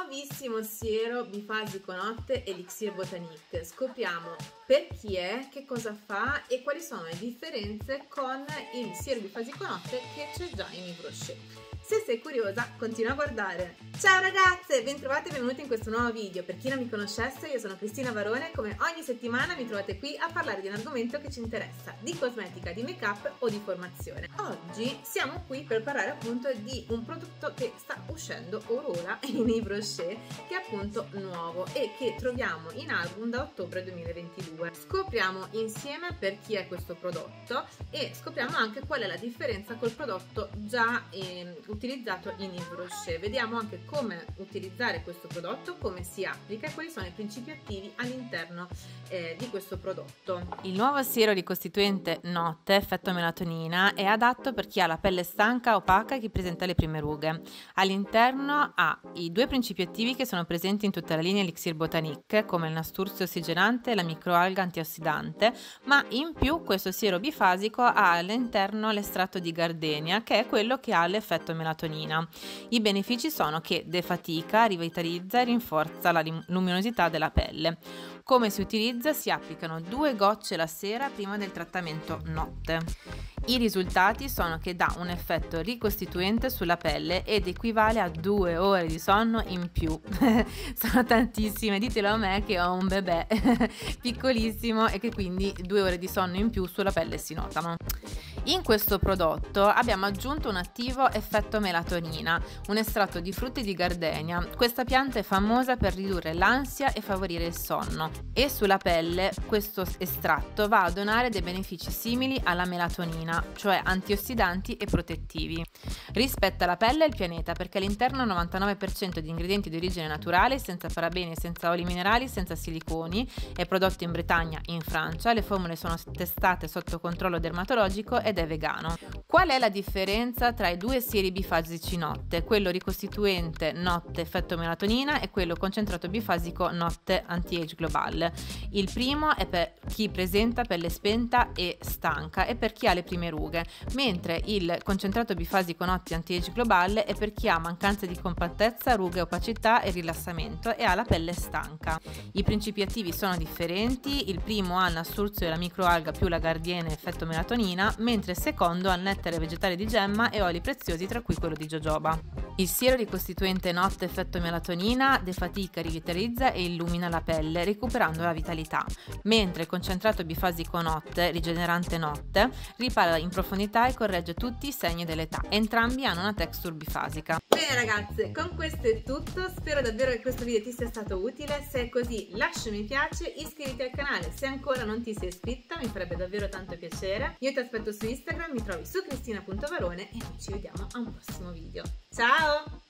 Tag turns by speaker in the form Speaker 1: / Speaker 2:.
Speaker 1: nuovissimo siero bifasico notte Elixir Botanique. Scopriamo per chi è, che cosa fa e quali sono le differenze con il siero bifasico notte che c'è già in Yves Rocher. Se sei curiosa, continua a guardare. Ciao ragazze, bentrovate e benvenute in questo nuovo video. Per chi non mi conoscesse, io sono Cristina Varone e come ogni settimana mi trovate qui a parlare di un argomento che ci interessa, di cosmetica, di make up o di formazione. Oggi siamo qui per parlare appunto di un prodotto che sta uscendo ora in Yves Rocher, che è appunto nuovo e che troviamo in album da ottobre 2022. Scopriamo insieme per chi è questo prodotto e scopriamo anche qual è la differenza col prodotto già utilizzato in Yves Rocher. Vediamo anche come utilizzare questo prodotto, come si applica e quali sono i principi attivi all'interno di questo prodotto.
Speaker 2: Il nuovo siero ricostituente notte effetto melatonina è adatto per chi ha la pelle stanca, opaca e chi presenta le prime rughe. All'interno ha i due principi attivi che sono presenti in tutta la linea Elixir Botanique, come il nasturzio ossigenante e la microalga antiossidante, ma in più questo siero bifasico ha all'interno l'estratto di gardenia, che è quello che ha l'effetto melatonina. I benefici sono che defatica, rivitalizza e rinforza la luminosità della pelle. Come si utilizza? Si applicano 2 gocce la sera prima del trattamento notte. I risultati sono che dà un effetto ricostituente sulla pelle ed equivale a 2 ore di sonno in più. Sono tantissime, ditelo a me che ho un bebè piccolissimo e che quindi 2 ore di sonno in più sulla pelle si notano. In questo prodotto abbiamo aggiunto un attivo effetto melatonina, un estratto di frutti di gardenia. Questa pianta è famosa per ridurre l'ansia e favorire il sonno e sulla pelle questo estratto va a donare dei benefici simili alla melatonina, cioè antiossidanti e protettivi. Rispetta la pelle e il pianeta perché all'interno 99% di ingredienti di origine naturale, senza parabeni, senza oli minerali, senza siliconi, è prodotto in Bretagna, in Francia, le formule sono testate sotto controllo dermatologico ed è vegano. Qual è la differenza tra i due sieri bifasici notte? Quello ricostituente notte effetto melatonina e quello concentrato bifasico notte anti-age global. Il primo è per chi presenta pelle spenta e stanca e per chi ha le prime rughe, mentre il concentrato bifasico notte anti-age global è per chi ha mancanza di compattezza, rughe, opacità e rilassamento e ha la pelle stanca. I principi attivi sono differenti, il primo ha il nasturzio e la microalga più la gardenia effetto melatonina, mentre il secondo ha il nettare vegetale di gemma e oli preziosi tra cui quello di jojoba. Il siero ricostituente notte effetto melatonina defatica, rivitalizza e illumina la pelle recuperando la vitalità, mentre il concentrato bifasico notte rigenerante notte ripara in profondità e corregge tutti i segni dell'età. Entrambi hanno una texture bifasica.
Speaker 1: Bene ragazze, con questo è tutto, spero davvero che questo video ti sia stato utile. Se è così lascia un mi piace, iscriviti al canale se ancora non ti sei iscritta, mi farebbe davvero tanto piacere. Io ti aspetto su Instagram, mi trovi su cristina.varone e noi ci vediamo a un prossimo video. Ciao!